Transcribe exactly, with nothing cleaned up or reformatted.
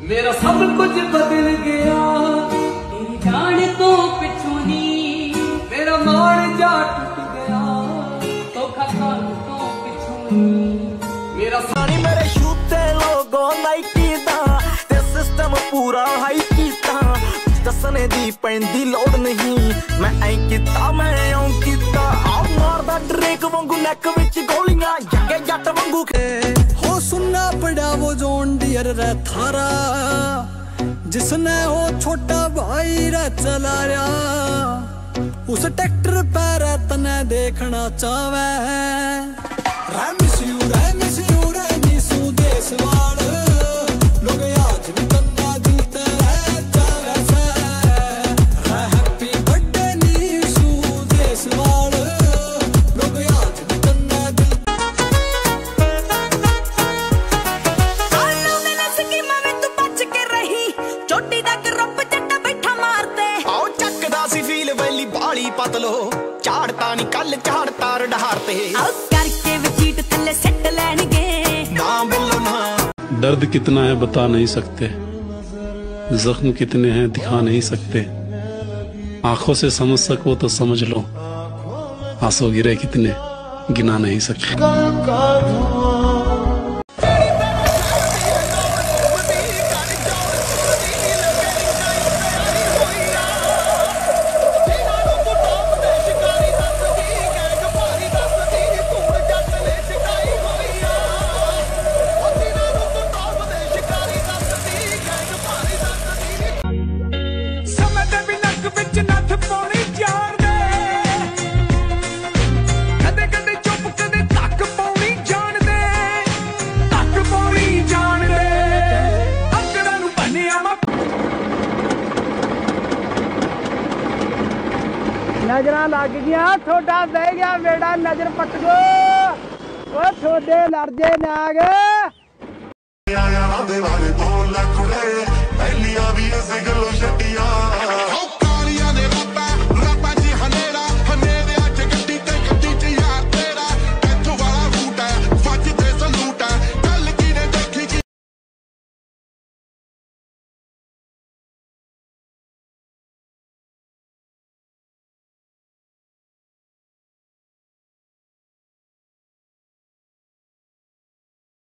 मेरा सब कुछ बदल गया तेरी जान तो पिछू नी, मेरा मान जा टूट गया तो खान तो पिछू नी। मेरा सानी मेरे शूते लोगों नाइकी दा ते सिस्टम पूरा हाई कीता, दसने दी पैंदी लोड़ नहीं, मैं ऐ कीता मैं औ कीता। आ मारदा ड्रेक वांगू नैक विच गोलियां जगे जट वांगू खे हो सुनना पड़ा वो जोन डियर रे थारा, जिसने वो छोटा भाई रे चला रहा, उस ट्रैक्टर पर तने देखना चावे। रे मिस यू रे मिस यू रे निसू देसवाल, लोग आज भी तन्ना दिलते रह जावे से। रे हैप्पी बर्थडे निसू देसवाल, लोग आज भी तन्ना दिल। आलू में स्कीमा में तू बच के रही, चोटी दा ग्रुप जट्टा बैठा मारते। आओ चकदा सी फील वैली बाली पतलो, झाड़ता नी कल झाड़ता रडारते। आओ करके वचीट थल्ले सेट लैणगे ना बोलो ना। दर्द कितना है बता नहीं सकते, जख्म कितने हैं दिखा नहीं सकते, आंखों से समझ सको तो समझ लो, आंसू गिरे कितने गिना नहीं सकते। नजर लग गया थोड़ा बह गया बेड़ा नजर पट गो थोड़े लड़जे नाग पहलिया भी गलो छटिया